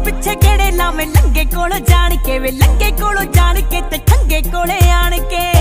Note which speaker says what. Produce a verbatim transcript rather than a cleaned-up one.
Speaker 1: पिछे गेड़े लावे लंगे कोलों जान के वे लंगे कोलों जान के ते ठंगे कोले आन के।